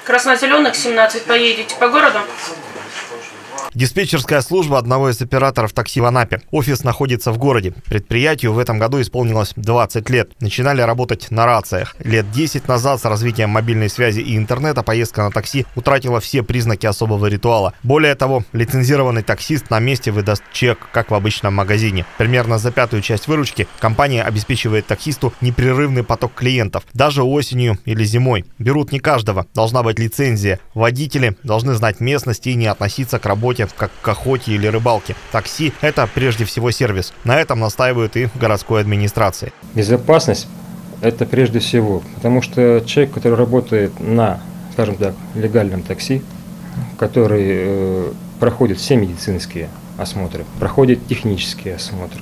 Краснозеленых 17 поедете по городу? Диспетчерская служба одного из операторов такси в Анапе. Офис находится в городе. Предприятию в этом году исполнилось 20 лет. Начинали работать на рациях. Лет 10 назад с развитием мобильной связи и интернета поездка на такси утратила все признаки особого ритуала. Более того, лицензированный таксист на месте выдаст чек, как в обычном магазине. Примерно за 1/5 часть выручки компания обеспечивает таксисту непрерывный поток клиентов. Даже осенью или зимой. Берут не каждого. Должна быть лицензия. Водители должны знать местность и не относиться к работе как к охоте или рыбалке. Такси – это прежде всего сервис. На этом настаивают и в городской администрации. Безопасность – это прежде всего, потому что человек, который работает на, скажем так, легальном такси, который проходит все медицинские осмотры, проходит технические осмотры,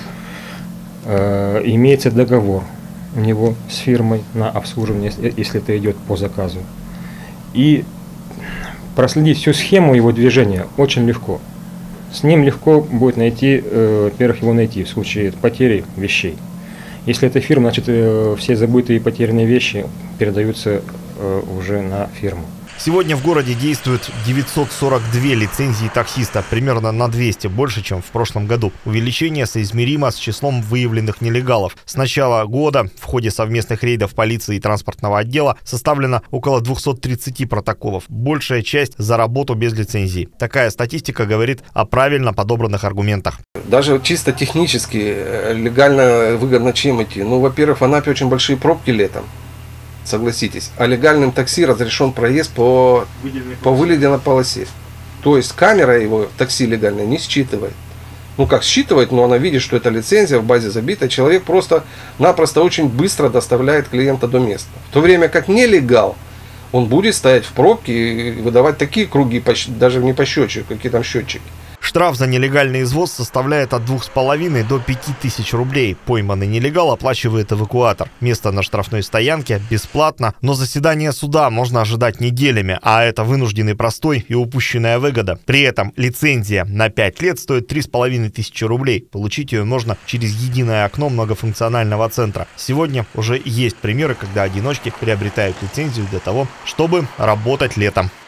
имеется договор у него с фирмой на обслуживание, если это идет по заказу. И проследить всю схему его движения очень легко. С ним легко будет найти, во-первых, его найти в случае потери вещей. Если это фирма, значит, все забытые и потерянные вещи передаются уже на фирму. Сегодня в городе действует 942 лицензии таксиста, примерно на 200 больше, чем в прошлом году. Увеличение соизмеримо с числом выявленных нелегалов. С начала года в ходе совместных рейдов полиции и транспортного отдела составлено около 230 протоколов. Большая часть за работу без лицензии. Такая статистика говорит о правильно подобранных аргументах. Даже чисто технически легально выгодно чем идти. Ну, во-первых, в Анапе очень большие пробки летом. Согласитесь, а легальным такси разрешен проезд по выделенной полосе. То есть камера его такси легальное не считывает. Ну как считывает, но она видит, что это лицензия в базе забита. Человек просто-напросто очень быстро доставляет клиента до места. В то время как нелегал, он будет стоять в пробке и выдавать такие круги, даже не по счетчику, какие там счетчики. Штраф за нелегальный извоз составляет от 2500 до 5000 рублей. Пойманный нелегал оплачивает эвакуатор. Место на штрафной стоянке бесплатно, но заседание суда можно ожидать неделями, а это вынужденный простой и упущенная выгода. При этом лицензия на 5 лет стоит 3500 рублей. Получить ее можно через единое окно многофункционального центра. Сегодня уже есть примеры, когда одиночки приобретают лицензию для того, чтобы работать летом.